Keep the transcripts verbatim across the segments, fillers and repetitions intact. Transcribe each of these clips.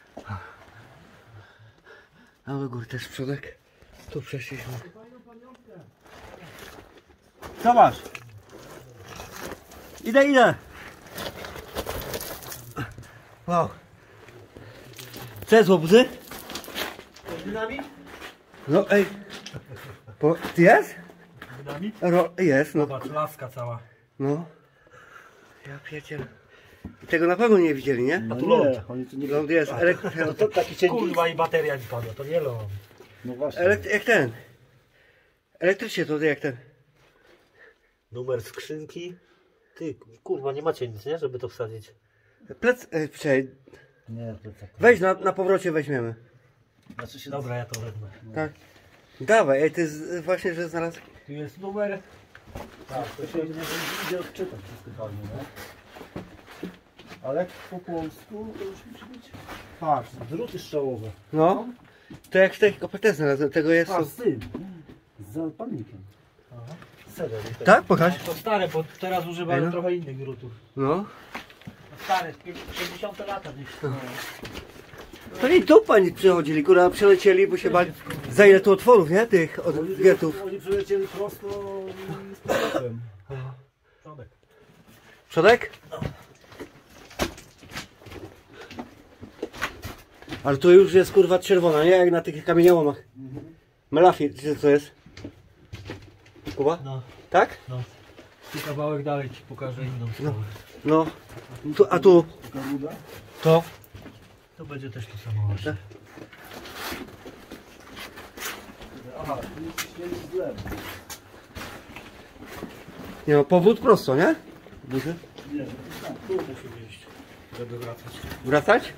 A do góry też przodek. Tu przeszliśmy. Co masz? Idę, idę. Wow. Co jest łobuzy? Dynamit? No ej. Po, ty jest? Dynamit? Ro, jest, no. Zobacz, laska cała. No. Ja pierdzielę. I tego na pewno nie widzieli, nie? A tu ląd. Oni tu nie... Ląd jest, elek... No to taki cień... Kurwa i bateria mi padła, to nie ląd. No właśnie. elek... jak ten. Elektrycznie to jak ten. Numer skrzynki. Ty, kurwa, nie macie nic, nie? Żeby to wsadzić. Plec... E, przej... Nie, to tak. Weź na, na powrocie weźmiemy. Znaczy się... Dobra, ja to wezmę. Tak. Dawaj, ej, ty z... właśnie, że znalazł. Tu jest numer. Tak, to się nie idzie odczytać wszystko fajnie, nie? Ale po polsku to już musi być... Patrz, druty strzałowe. No. To jak w tej kopercie znalazłem, tego jest. Patrz, z tym. Z zapalnikiem. Aha. Serio. Tak? Pokaż. To stare, bo teraz używają Ej, no. trochę innych drutów. No. No stare, pięćdziesiąte lata gdzieś. No. To nie tu pani przychodzili, kurwa, przylecieli, bo się bali. Za ile tu otworów, nie? Tych od Oni, wiertów. oni przylecieli prosto z powrotem. Przodek. Przodek? Ale tu już jest kurwa czerwona, nie? Jak na tych kamieniołomach. Melafit, czy co jest? Kuba? No, Tak? no. Tu kawałek dalej ci pokażę inną stronę. No. Tu, a tu? Garuda? To? To będzie też to samo właśnie. Aha, tu jest śnieg z lewo. Nie no, powód prosto, nie? Duży? Nie, to tam, tu musi wyjść. Żeby wracać. Wracać?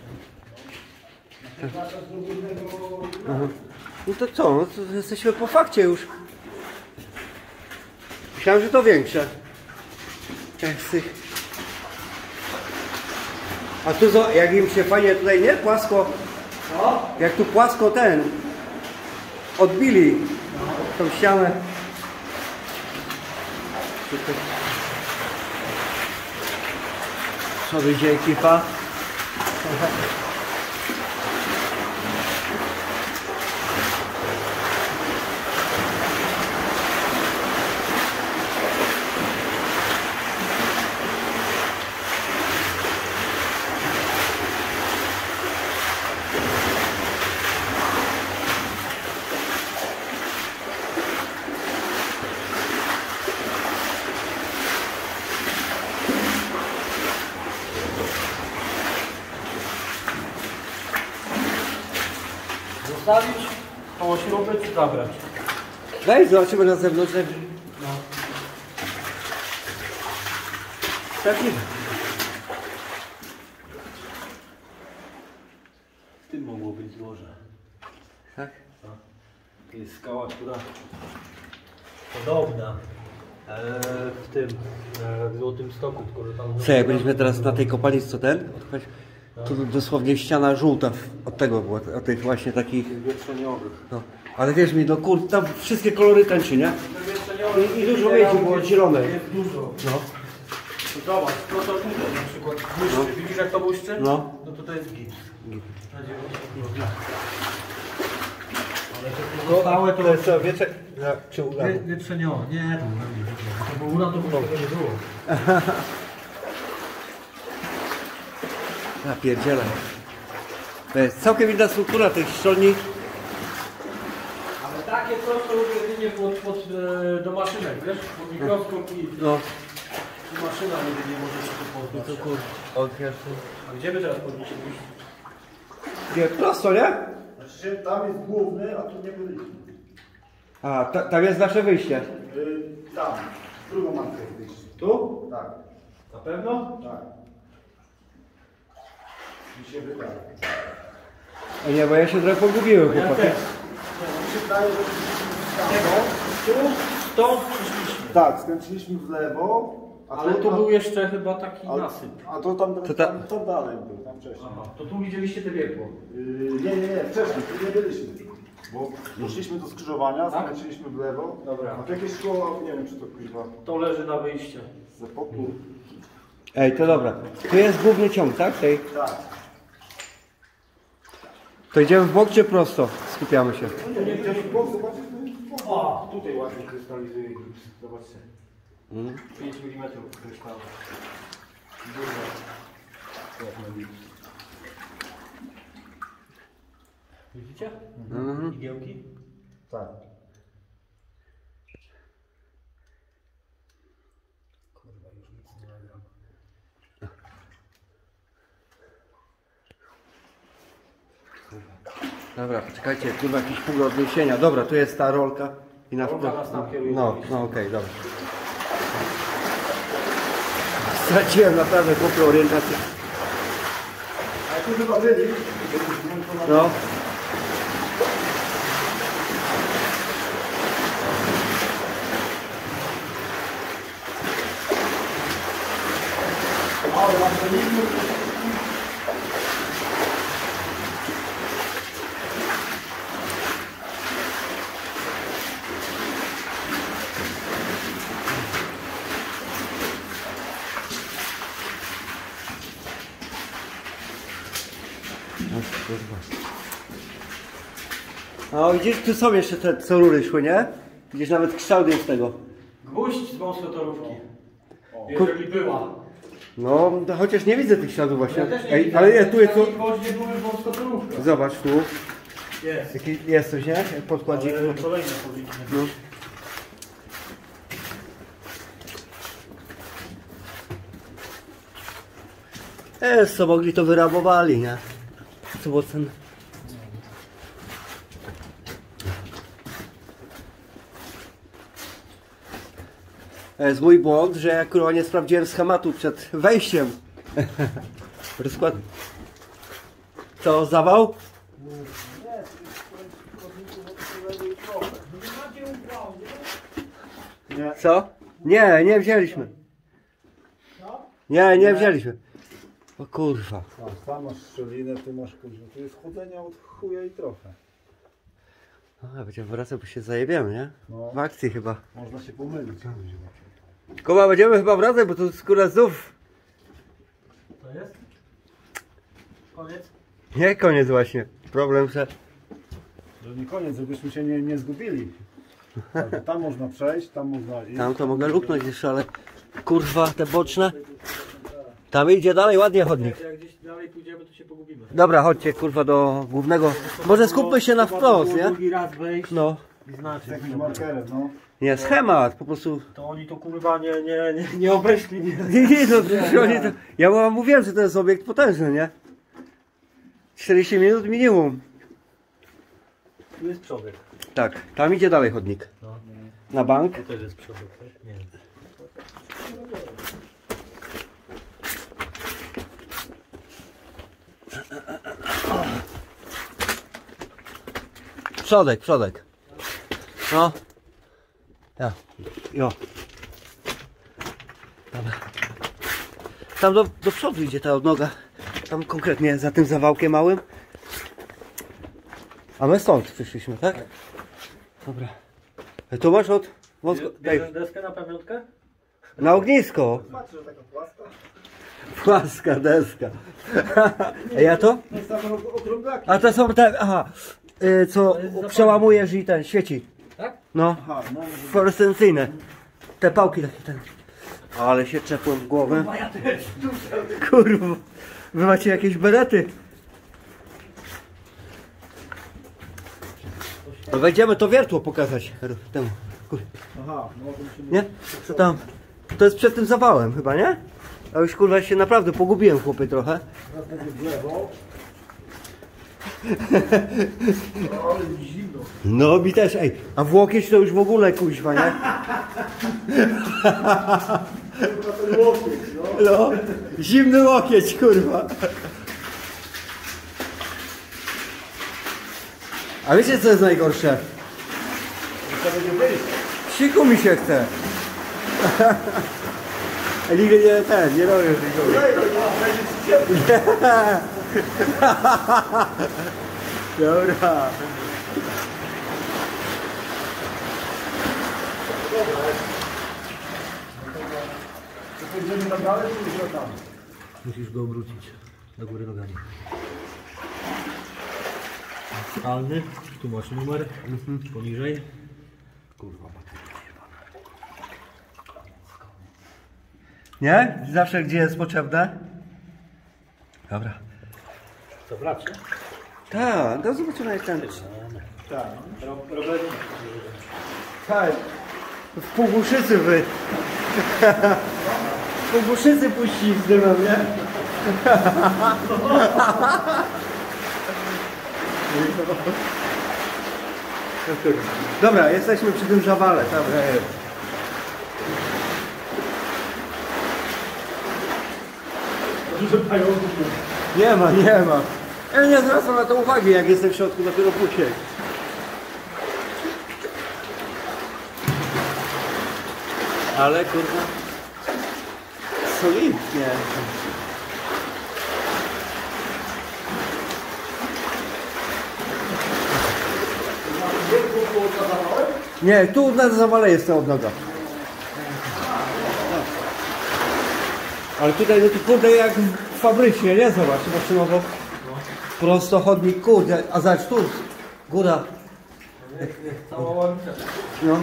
Aha. No to co? No to jesteśmy po fakcie już. Myślałem, że to większe. Jak z tych... A tu zo- jak im się fajnie tutaj, nie? Płasko. Co? Jak tu płasko ten. Odbili tą ścianę. Tutaj. Co wyjdzie ekipa? Zostawić koło śruby czy zabrać? Weź, zobaczymy na zewnątrz. No. Taki. W tym mogło być złoże. Tak? To jest skała, która podobna e, w tym e, w Złotym Stoku, tylko że tam... Co, jak byliśmy teraz na tej kopalni, co ten? Odchodź. To dosłownie ściana żółta od tego była, od tych właśnie takich wietrzeniowych. no. Ale wierz mi, no kur, tam wszystkie kolory tęczy, nie? I, i dużo więcej było zielone. Jest dużo. No. To zobacz, to to tutaj na przykład błyszczy. No. Widzisz jak to błyszczy? No. No to to jest gips. Na dziewięćdziesiąt. To stałe to jest co, wiecie? Czy uda? Wie- Wietrzeniowe, nie, to uran nie było. To był uran, to było tego nie było. Ja pierdzielę. To jest całkiem inna struktura tych szczelni. Ale takie coś to lubię jedynie pod, pod, e, do maszynek, wiesz? Pod mikroskop i, No. i maszyna jedynie może się to poddać. To kur... A gdzie by teraz powinniśmy iść? Nie, prosto, nie? Znaczy tam jest główny, a tu nie byliśmy. A, ta, tam jest nasze wyjście. Yy, tam, drugą matkę wyjść. Tu? Tak, Na pewno? tak. Mi się wydaje. A nie, bo ja się trochę pogubiłem, Ja chłopaki. też. Mi się wydaje, że Tego? Tu? Stąd przyszliśmy. tak, skręciliśmy w lewo, a Ale tu a- był jeszcze chyba taki a, nasyp. a to tam, To ta- tam, tam dalej był, tam wcześniej. Aha, to tu widzieliście te biegło. Yy, nie, nie, nie, wcześniej, tu nie byliśmy. Bo doszliśmy do skrzyżowania, Tak? skręciliśmy w lewo. Dobra. A to jakieś szkoła, nie wiem czy to kuźwa, To leży na wyjście. z epoku. Ej, to dobra. Tu jest główny ciąg, tak? Tej. Tak. To idziemy w bok czy prosto? Skupiamy się. No nie, idziemy w bok, zobaczysz. O, tutaj ładnie krystalizuje gips. Zobaczcie. Mm. pięć milimetrów kryształu. Dużo. Ładny gips. Widzicie? Mhm. Igiełki? Tak. Kurwa, już nic nie nagram. Dobra, poczekajcie, kurwa jakiś punkt odniesienia. Dobra, tu jest ta rolka. I na Rolka nas tam kieruje. No, no okej, dobra. Straciłem naprawdę chłopie orientację. A tu chyba byli. No. Ale mam to nie No widzisz, tu są jeszcze te co rury szły, nie? Widzisz, nawet kształt jest tego. Gwóźdź z wąskotorówki. Kur- Jeżeli była. No, to chociaż nie widzę tych śladów właśnie. Ja też nie Ej, widzę. ale nie, tu jest tu. Gwoździe były wąskotorówka. Zobacz tu. Jest. Jaki jest coś, nie? Podkładzik. Ale kolejne powinny. No. Jest, co mogli to wyrabowali, nie? Co było cenne. To jest mój błąd, że ja kurwa nie sprawdziłem schematu przed wejściem. Rozkład. Co, zawał? Nie. Co? Nie, nie wzięliśmy. Nie, nie wzięliśmy. O kurwa. A, tam masz szczelinę, tu masz kuźnię. Tu jest chodzenia od chuja i trochę. A, będziemy wracać, bo się zajebiemy, nie? No. W akcji chyba. Można się pomylić. Kuba, będziemy chyba wracać, bo tu skóra znów. To jest? Koniec? Nie, koniec właśnie. Problem, że... Że nie koniec, żebyśmy się nie, nie zgubili. Tak, tam można przejść, tam można iść. Tam to mogę luknąć jeszcze, ale... Kurwa, te boczne. Tam idzie dalej ładnie chodnik. Jak gdzieś dalej pójdziemy, to się pogubimy. Dobra, chodźcie kurwa do głównego. Może skupmy się na wprost, nie? Drugi raz wejść No. i znaczy. Z jakimś markerem, no. Nie, schemat, po prostu... To oni to kurwa nie, nie, nie, nie obeszli. Nie. Nie, nie, no, przecież oni to... Ja wam mówiłem, że to jest obiekt potężny, nie? czterdzieści minut minimum. Tu jest przodek. Tak, tam idzie dalej chodnik. No. Na bank. To też jest przodek, tak? Nie. Przodek, przodek. No. Ja. Jo. Dobra. Tam do, do przodu idzie ta odnoga. Tam konkretnie za tym zawałkiem małym. A my stąd przyszliśmy, tak? Dobra. Tu masz od wąsko... Bierzesz deskę na pamiątkę? Na ognisko. Patrz, że taka płaska. Płaska deska. A ja to? To jest same okrąglaki. A to są te, aha, y, co przełamujesz i ten, świeci. Tak? No, Aha, no. fluorescencyjne. Te pałki takie ten. Ale się czepłem w głowę. A ja też. Kurwa. Wy macie jakieś berety? To wejdziemy to wiertło pokazać temu. Kur... Aha, no to musimy... Nie? Co tam? To jest przed tym zawałem chyba, nie? A już kurwa się naprawdę pogubiłem, chłopie, trochę. Teraz będzie w lewo. O, ale zimno. No mi też, ej. A w łokieć to już w ogóle kuźwa, nie? Kurwa, ten łokieć, no. No, zimny łokieć, kurwa. A wiecie co jest najgorsze? To będzie wyjść. Siku mi się chce. Nigdy nie ten, nie robię tego. Ej, to nie będzie ci ciepło. Dobra. To pójdziemy na dalej, czy już tam? Musisz go obrócić do góry nogami. Skalny, tu masz numer, mhm. Poniżej. Kurwa, Nie? Zawsze gdzie jest potrzebne? Dobra. Co, brać? Tak, do zobaczenia jak ten. Tak, Robert. Tak. W półgłuszycy wy. W półgłuszycy puści z dymem, nie? Dobra, jesteśmy przy tym zawale. Dobra, jest. Nie ma, nie ma. Ja nie zwracam na to uwagi, jak jestem w środku, dopiero później. Ale kurwa, solidnie. Nie, tu na zawale jest ta odnoga. Ale tutaj no to kurde jak fabrycznie, nie? Zobacz, maszynowo. Prosto chodnik, kurde, a zobacz tu, góra. No.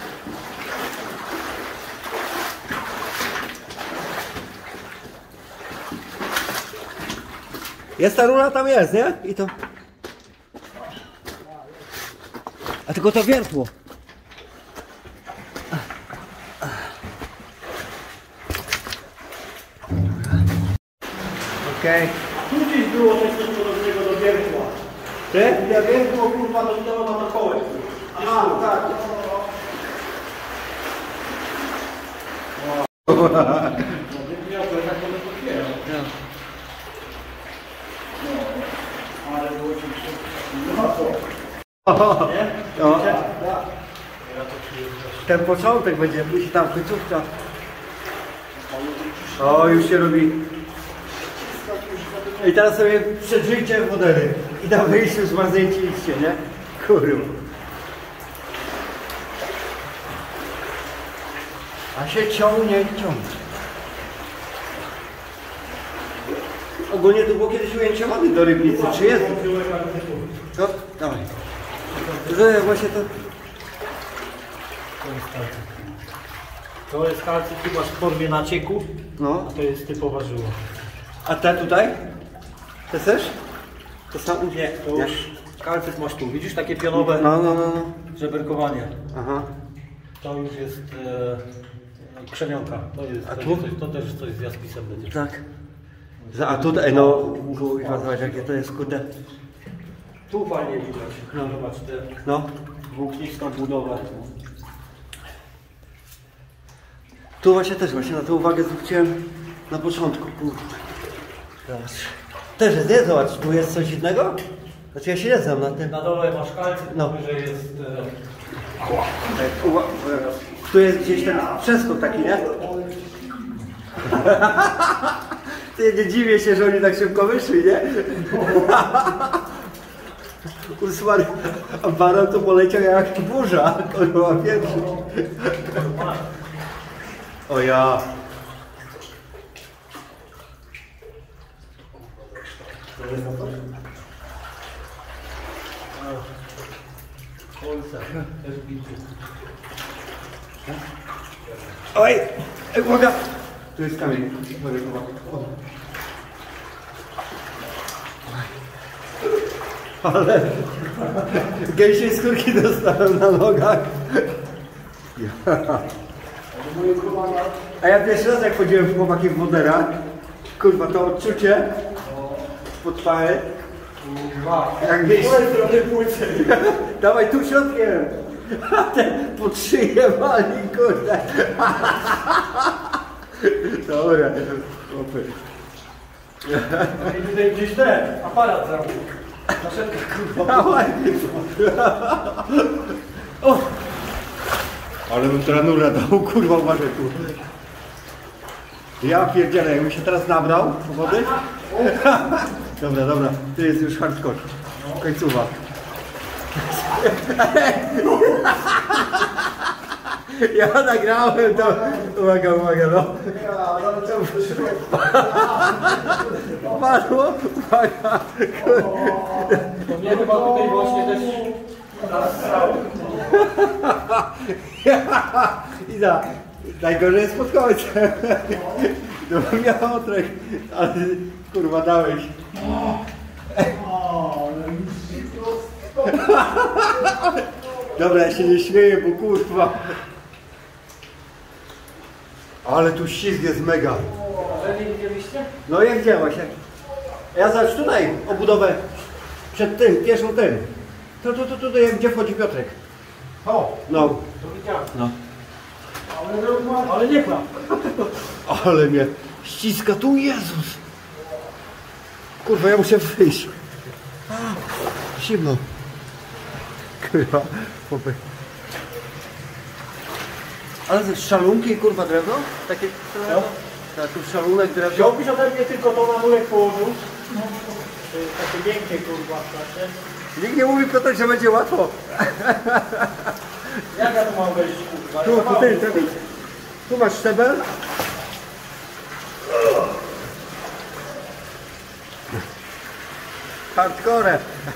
Jest ta rura, tam jest, nie? I to... A tylko to wiertło. Okej. Okay. Tu gdzieś było coś podobnego do wiertła. Ty? Ja wiertło kurwa to to ma to kołek. Aha, tak. Ale było ci no. Ten początek będzie, musi tam końcówka. O, już się robi. I teraz sobie przeżyjcie modery. I na wyjściu zmarznięcie liście, nie? Kurwa. A się ciągnie i ciągnie. Ogólnie to było kiedyś ujęcie wody do Rybnicy. Czy jest? Co? Dawaj. Że właśnie to... To jest kalcyt, tu masz w formie nacieku, No. a to jest typowa żyła. A te tutaj? Te też? To samo? Nie, to już kalcyt masz tu. Widzisz takie pionowe No, no, no, no. żeberkowanie. Aha. To już jest e, krzemionka. To, jest, A to, tu? jest coś, to też coś z jaspisem będzie. Tak. A tutaj, no, kurwa, zobacz jakie to jest, kurde. Tu fajnie widać. No. Zobacz tę No. włóknistą budowę. Tu właśnie też, właśnie na tę uwagę zwróciłem na początku, kurwa. Zobacz. Też jest, nie? Zobacz, tu jest coś innego? Znaczy ja się nie znam na tym. Na dole masz kalcyt, No. wyżej jest... E, Uwa- Tu jest gdzieś ten przeskok taki, nie? Ty, nie dziwię się, że oni tak szybko wyszli, nie? Usmar, a baran to poleciał jak burza, kurwa, pierwszy. O ja. Oj! Ej, uwaga! Tu jest kamień. Ale gęsiej skórki dostałem na nogach. A ja pierwszy raz jak chodziłem w chłopaki w Modera, kurwa to odczucie pod pałę. Jak wiesz, dawaj tu środkiem. A ten pod szyję wali, kurde. Dobra, chłopy. I tutaj gdzieś ten aparat zrobił. Naszedł kurwa. Dawaj. O! Ale bym teraz nura dał, kurwa, uważaj tu. Ja pierdzielę, jakbym się teraz nabrał wody. Dobra, dobra, tu jest już hardcore. Końcowa. Ja nagrałem to. Uwaga, uwaga, no. Padło, uwaga. To mnie chyba tutaj właśnie też... Iza, najgorzej jest pod końcem. No miał otrek, ale kurwa dałeś. Dobra, ja się nie śmieję, bo kurwa. Ale tu ścisk jest mega. No jak działaś? Ja zaraz tutaj obudowę przed tym, pierwszą tym. To tu, tu, tu, tu, jak gdzie wchodzi Piotrek. O, No. to widziałem. No. Ale, ale nie klap. Ale mnie ściska tu, Jezus. Kurwa, ja muszę wyjść. A, zimno. Kurwa, chłopy. Ale to szalunki, kurwa, drewno? Takie, No. tak, tu szalunek, drewno. Wziąłbyś ode mnie tylko to na murek położył. To jest takie miękkie kurwa, znaczy. Nikt nie mówi Piotr, że będzie łatwo. Jak ja to mam wejść kurwa? Tu, tu, ty, ty, tu masz szczebel. Hardcore.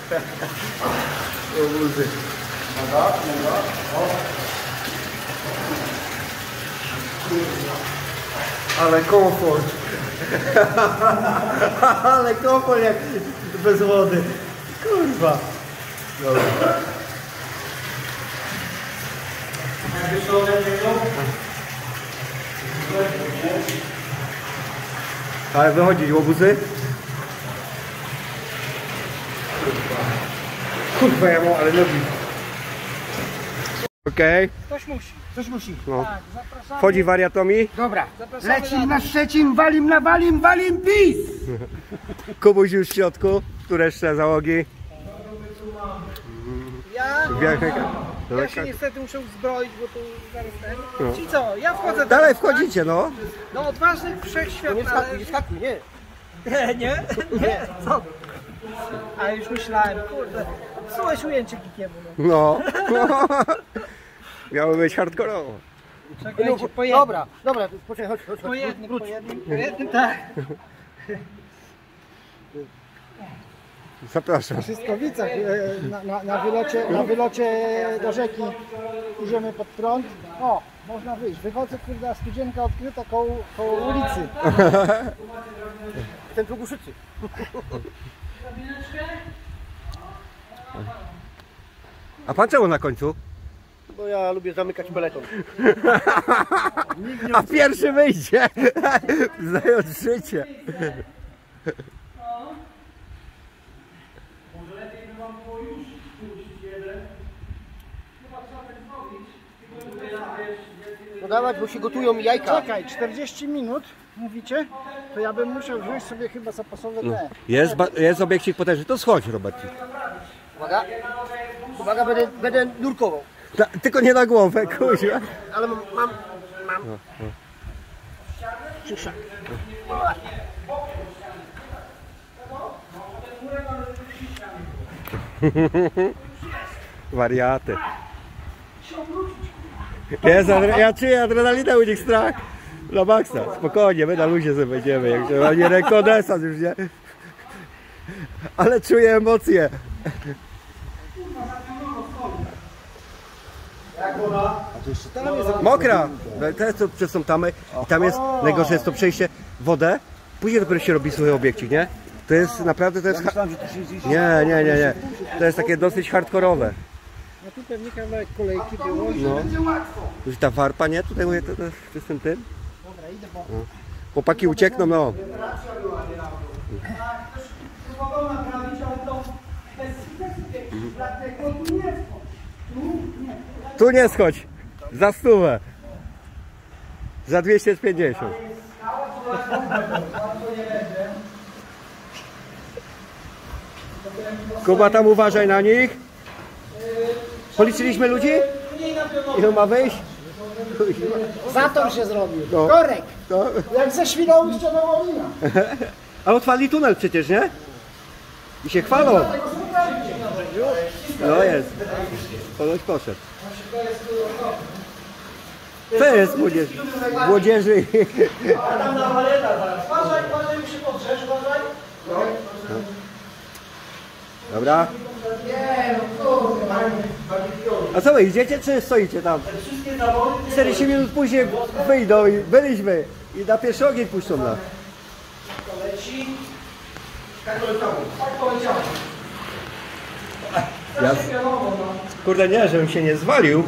O luzy. Dobra, dobra. Ale komfort. Ale komfort jak bez wody. Kurwa. Dobra. Jakbyś to ode mnie wziął? Ale wychodzić łobuzy? Kurwa, ja mam, ale nogi. Okej, Ktoś musi. Coś musi. no. Tak, zapraszamy. Wchodzi wariatomi. Dobra, zapraszamy Lecim na Szczecin, walim na walim, walim pis! Kubuś już w środku. Tu reszta załogi. Ja, Białe- ja się niestety muszę uzbroić, bo tu zaraz ten. No. Czyli co, ja wchodzę Dalej teraz, wchodzicie, no. tak? Do odważnych wszechświat należy. nie skakuj, nie. Nie, nie, nie, co? A już myślałem, kurde, psułeś ujęcie Kikiemu. No. No. Miało być hardkorowo. Czekajcie, po jednym, Dobra, dobra, poczekaj, chodź, chodź, po chodź. jednym, po jednym, po jednym, tak. No, Zapraszam. W Szyskowicach e, na, na, na, wylocie, na wylocie do rzeki idziemy pod prąd. O, można wyjść. Wychodzę, kurde, a studzienka odkryta koło, koło ulicy. Ten tu Głuszycy. A pan czemu na końcu? Bo ja lubię zamykać peleton. A pierwszy wyjdzie. Znając życie. No dawać, bo się gotują jajka. Czekaj, czterdzieści minut, mówicie? To ja bym musiał wziąć sobie chyba zapasowe te. Jest, ba- jest obiekcik potężny. To schodź, Robercik. Uwaga. Uwaga, będę, będę nurkował. Ta, tylko nie na głowę, kuźwa. Ale mam, mam, mam. Szysza. Wariaty. Jest, adre- ja czuję adrenalinę u nich strach. Na maksa, spokojnie, my na luzie sobie będziemy. Jak się ma nie rekonesans już, nie? Ale czuję emocje. Mokra! To jest to przez tą tamę i tam jest, najgorsze jest to przejście w wodę, później dopiero się robi suchy obiekcik, nie? To jest naprawdę, to jest... ha- Nie, nie, nie, nie. To jest takie dosyć hardkorowe. No tu pewnie kawałek kolejki było. No. Już ta warpa, nie? Tutaj mówię, to, to, to z tym tym. Dobra, idę, bo Chłopaki uciekną, no. próbował naprawić, ale to bez dlatego tu nie wchodź. Tu nie schodź. Za stówę. Za dwieście pięćdziesiąt. Kuba, tam uważaj na nich. Policzyliśmy ludzi? Ile ma wyjść? Zator się zrobił. No. Korek. No. Jak ze Świnoujścia do Wolina. A otwarli tunel przecież, nie? I się chwalą. No jest. Ponoć poszedł. Co jest młodzieży? Młodzieży. A tam na waleta zaraz. Uważaj, uważaj, mi się podrzesz, uważaj. Dobra. Nie, no kurde. A co wy idziecie czy stoicie tam? czterdzieści minut później wyjdą i byliśmy. I na pierwszy ogień puszczą nas. Leci. Tak poleciało. Tak poleciało. Ja... Kurde nie, żebym się nie zwalił.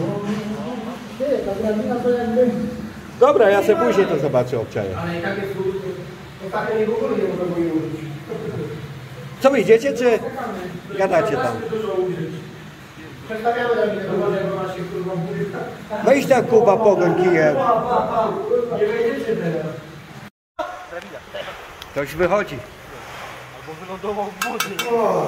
Dobra, ja sobie później to zobaczę, obczaję. Ale i tak jest to tak nie w ogóle nie można go użyć. Co wy idziecie czy gadacie tam? Przedstawiamy nam tego naszych kurwa budynka. Weź tak Kuba, pogoń kijem. Nie wejdziecie teraz. Ktoś wychodzi. Albo wylądował w wodzie.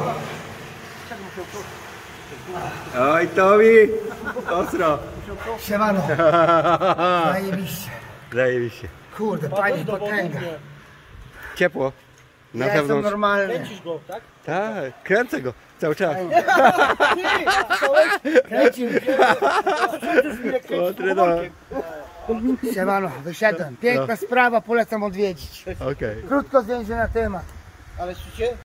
Oj, Tomi! Ostro! Siemano. Zajebiście. Zajebiście. Kurde, pani potęga. Ciepło. Na Ja jestem zewnątrz. normalny. Kręcisz go, tak? Tak, kręcę go cały czas. Kręcił. O, treno. Siemano, wyszedłem. Piękna sprawa, polecam odwiedzić. Okej. Krótko zdjęcie na temat. Ale słyszycie?